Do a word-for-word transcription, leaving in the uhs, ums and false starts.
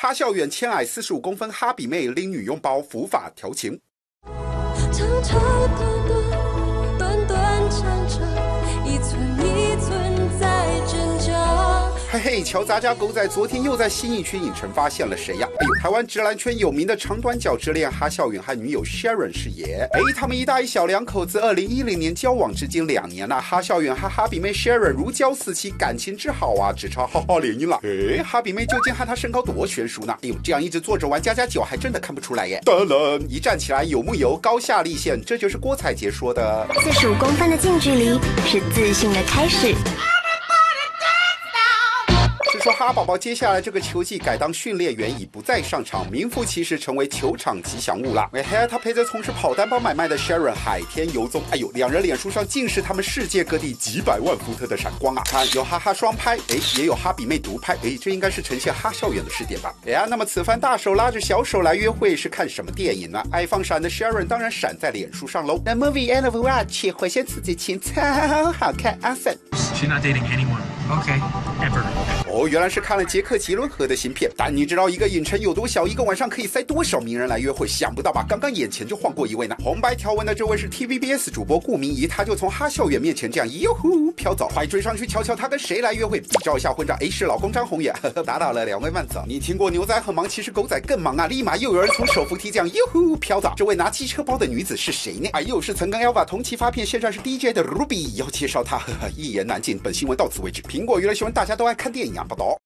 哈孝远纤矮四十五公分哈比妹拎女佣包伏法调情。 长长短短，短短长长，一寸一寸在挣扎。 嘿嘿，瞧咱家狗仔昨天又在新一区影城发现了谁呀？哎呦，台湾直男圈有名的长短脚之恋哈孝远和女友 Sharon 是也。哎，他们一大一小两口子，二零一零年交往至今两年了。哈孝远和哈比妹 Sharon 如胶似漆，感情之好啊，只差哈哈联姻了。哎，哈比妹究竟和他身高多悬殊呢？哎呦，这样一直坐着玩家家酒，还真的看不出来耶。当然，一站起来有木有，高下立现，这就是郭采洁说的。 四十五公分的近距离是自信的开始。 是说哈宝宝接下来这个球季改当训练员，已不再上场，名副其实成为球场吉祥物了。哎，他陪着从事跑单帮买卖的 Sharon 海天游踪，哎呦，两人脸书上尽是他们世界各地几百万伏特的闪光啊！看有哈哈双拍，哎，也有哈比妹独拍，哎，这应该是呈现哈孝远的视点吧？哎呀，那么此番大手拉着小手来约会是看什么电影呢？爱放闪的 Sharon 当然闪在脸书上喽。The movie end of watch， 火线刺激情超好看 ，awesome。 She's not dating anyone. Okay, ever. 哦，原来是看了杰克·吉伦河的新片。但你知道一个影城有多小，一个晚上可以塞多少名人来约会？想不到吧？刚刚眼前就晃过一位呢。红白条纹的这位是 T V B S 主播顾明仪，他就从哈孝远面前这样哟呼飘走，快追上去瞧瞧他跟谁来约会，比照一下婚照。哎，是老公张宏也，呵呵，打倒了两位慢走。你听过牛仔很忙，其实狗仔更忙啊！立马又有人从手扶梯这样哟呼飘走。这位拿机车包的女子是谁呢？哎呦，是曾跟 Elva 同期发片，现在是 D J 的 Ruby。要介绍她，呵呵，一言难尽。本新闻到此为止。苹果娱乐新闻，大家都爱看电影啊，不懂。